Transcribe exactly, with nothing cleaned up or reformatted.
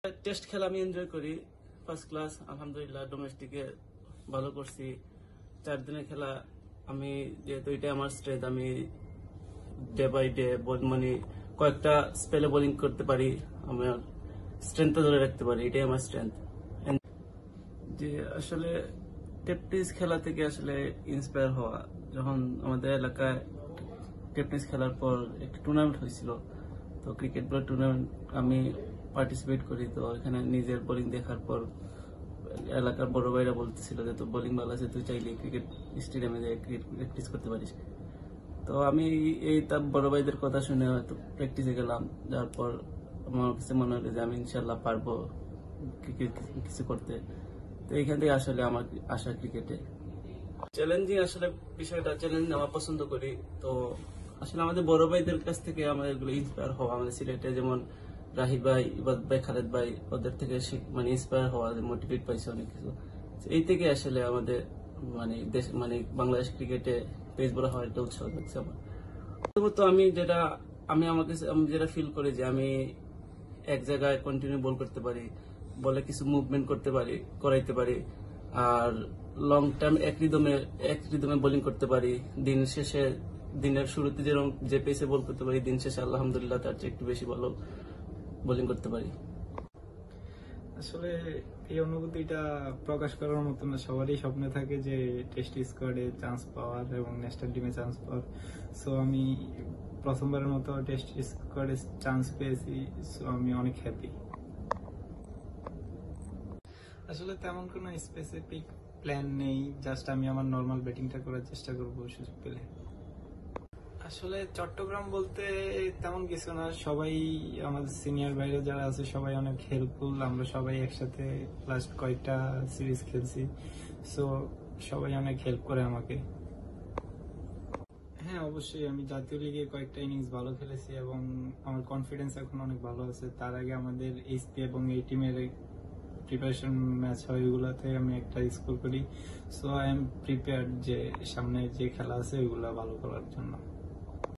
Test খেলা আমি enjoy করি, ফার্স্ট ক্লাস আলহামদুলিল্লাহ। ডোমেস্টিকে ভালো করছি। চার দিনের খেলা আমি যেহেতু এটাই আমার স্ট্রেংথ, আমি ডে বাই ডে মানে কয়েকটা স্পেলে বোলিং করতে পারি, আমার স্ট্রেংথটা ধরে রাখতে পারি, এটাই আমার স্ট্রেংথ। যে আসলে টেনিস খেলা থেকে আসলে ইন্সপায়ার হওয়া, যখন আমাদের এলাকায় টেনিস খেলার পর একটি টুর্নামেন্ট হয়েছিল, তো ক্রিকেট বল টুর্নামেন্ট আমি পার্টিসিপেট করি। তো এখানে নিজের বোলিং দেখার পর এলাকার বড় ভাইরা বলতেছিল যে তোর বোলিং ভালো আছে, তুই চাইলে ক্রিকেট স্টেডিয়ামে যাই ক্রিকেট প্র্যাকটিস করতে পারিস। তো আমি এই তার বড় ভাইদের কথা শুনে হয়তো প্র্যাকটিসে গেলাম, যার পর আমার কাছে মনে হলো যে আমি ইনশাল্লাহ পারবো ক্রিকেট কিছু করতে। তো এইখান থেকে আসলে আমার আশা ক্রিকেটে। চ্যালেঞ্জিং আসলে বিষয়টা চ্যালেঞ্জ নেওয়া পছন্দ করি। তো আসলে আমাদের বড় ভাইদের কাছ থেকে আমাদের এগুলো ইন্সপায়ার হওয়া, আমাদের সিলেটে যেমন রাহি ভাই, ইবাদ ভাই, খালেদ ভাই, ওদের থেকে মানে ইন্সপায়ার হওয়া, মোটিভেট পাইছে অনেক কিছু। এই থেকে আসলে আমাদের মানে দেশ মানে বাংলাদেশ ক্রিকেটে পেস বলা হওয়ার একটা উৎসাহ দেখছে আমার। প্রথমত আমি যেটা আমি আমাকে আমি যেটা ফিল করি যে আমি এক জায়গায় কন্টিনিউ বল করতে পারি, বলে কিছু মুভমেন্ট করতে পারি, করাইতে পারি, আর লং টার্ম এক রিদমে এক রিদমে বোলিং করতে পারি। দিন শেষে দিনের শুরুতে যেরকম যে পেসে বল করতে পারি, দিন শেষে আলহামদুলিল্লাহ তার চেয়ে একটু বেশি ভালো বোলিং করতে পারি। আসলে এই অনুভূতিটা প্রকাশ করার মতো না, সবারই স্বপ্ন থাকে যে টেস্ট স্কোয়াডে চান্স পাওয়ার এবং ন্যাশনাল টিমে চান্স পাওয়ার। সো আমি প্রথমবারের মতো টেস্ট স্কোয়াডে চান্স পেয়েছি, সো আমি অনেক হ্যাপি। আসলে তেমন কোনো স্পেসিফিক প্ল্যান নেই, জাস্ট আমি আমার নর্মাল ব্যাটিংটা করার চেষ্টা করবো সুযোগ পেলে। আসলে চট্টগ্রাম বলতে তেমন কিছু না, সবাই আমাদের সিনিয়র বাইরে যারা আছে সবাই অনেক হেল্পফুল। আমরা সবাই একসাথে লাস্ট কয়েকটা সিরিজ খেলছি, সো সবাই অনেক হেল্প করে আমাকে। হ্যাঁ অবশ্যই, আমি জাতীয় লিগে কয়েকটা ইনিংস ভালো খেলেছি এবং আমার কনফিডেন্স এখন অনেক ভালো আছে। তার আগে আমাদের এইচপি এবং এই টিমের প্রিপারেশন ম্যাচ হয়, ওইগুলোতে আমি একটা স্কোর করি। সো আই এম প্রিপেয়ার্ড যে সামনে যে খেলা আছে ওইগুলো ভালো করার জন্য।